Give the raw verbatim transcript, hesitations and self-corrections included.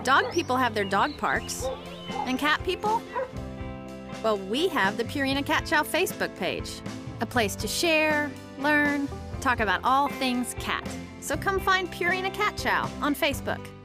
Dog people have their dog parks. And cat people? Well, we have the Purina Cat Chow Facebook page. A place to share, learn, talk about all things cat. So come find Purina Cat Chow on Facebook.